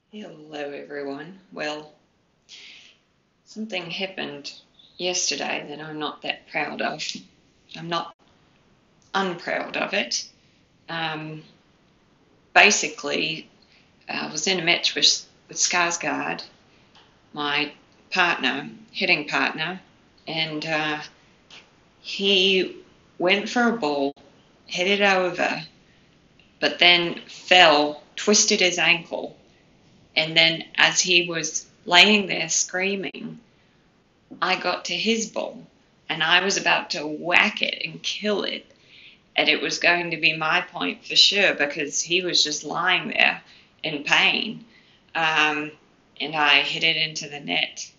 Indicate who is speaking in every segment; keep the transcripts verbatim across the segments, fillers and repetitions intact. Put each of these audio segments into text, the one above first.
Speaker 1: Hello everyone. Well, something happened yesterday that I'm not that proud of. I'm not unproud of it. Um, basically, I was in a match with, with Skaarsgard, my partner, hitting partner, and uh, he went for a ball, hit it over, but then fell, twisted his ankle, and then as he was laying there screaming, I got to his ball and I was about to whack it and kill it. And it was going to be my point for sure because he was just lying there in pain. Um, and I hit it into the net.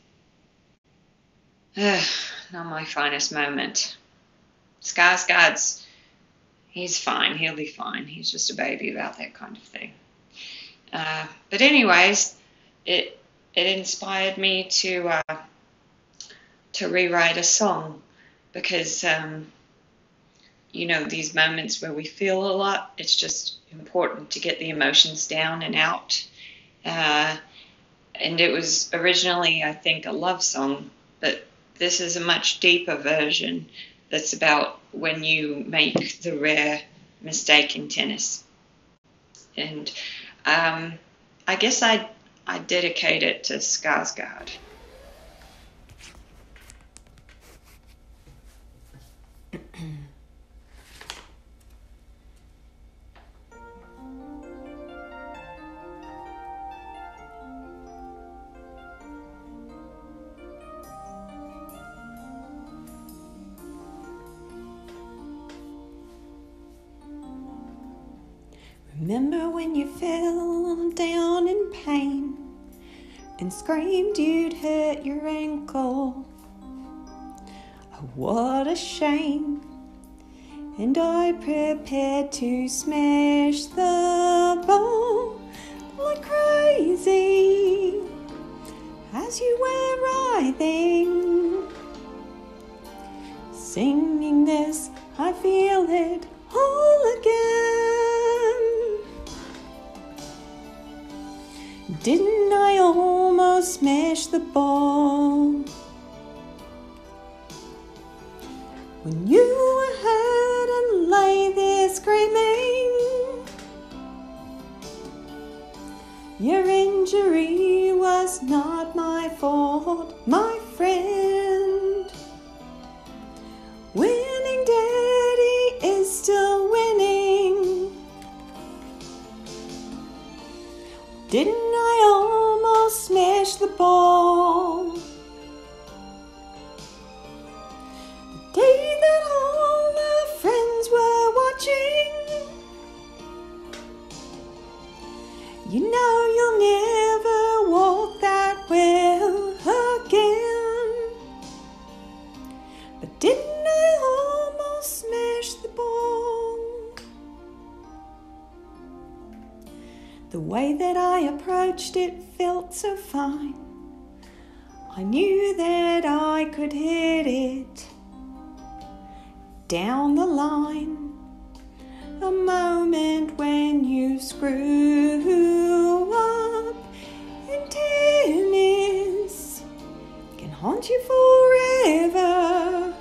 Speaker 1: Not my finest moment. Skaarsgard's, he's fine. He'll be fine. He's just a baby about that kind of thing. Uh, but anyways, it it inspired me to uh, to rewrite a song because, um, you know, these moments where we feel a lot, it's just important to get the emotions down and out. Uh, and it was originally, I think, a love song, but this is a much deeper version that's about when you make the rare mistake in tennis. And um, I guess I I dedicate it to Skaarsgard.
Speaker 2: Remember when you fell down in pain and screamed you'd hurt your ankle? Oh, what a shame. And I prepared to smash the ball like crazy as you were writhing, singing this, I feel it all again. Didn't I almost smash the ball when you were hurt and lay there screaming? Your injury was not my fault, my friend. Winning daddy is still winning. Didn't I almost smash the ball the day that all our friends were watching? You know you'll never walk that well again. But didn't I almost smash the ball? The way that I approached it felt so fine. I knew that I could hit it down the line. A moment when you screw up in tennis can haunt you forever.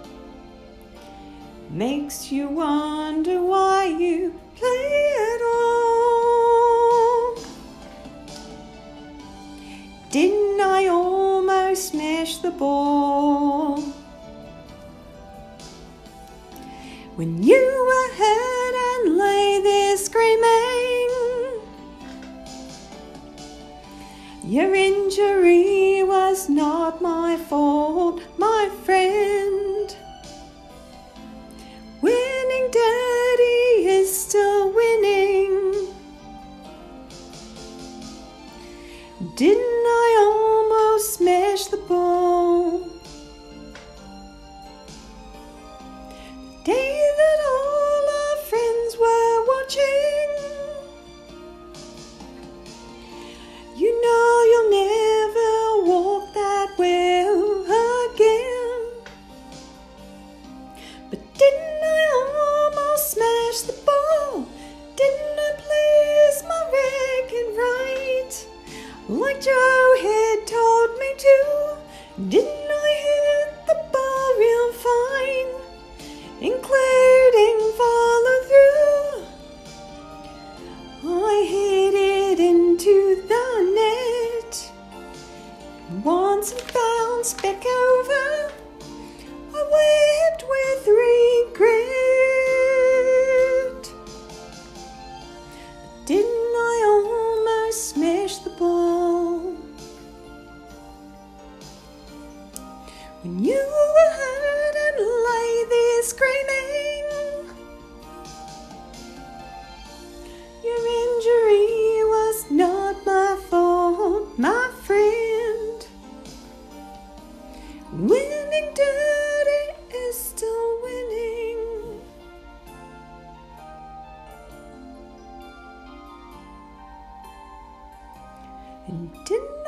Speaker 2: Makes you wonder why you play at all. Didn't I almost smash the ball when you were hurt and lay there screaming? Your injury was not my fault, my friend. Winning daddy is still winning. Didn't I almost smash the ball the day that all our friends were watching? You know you'll never walk that well Joe had told me to. Didn't I hit the ball real fine, including follow through? I hit it into the net, and once it bounced back over, I wept with regret. But didn't I almost smash the ball? When you were hurt and lay there screaming, your injury was not my fault, my friend. Winning dirty is still winning. And didn't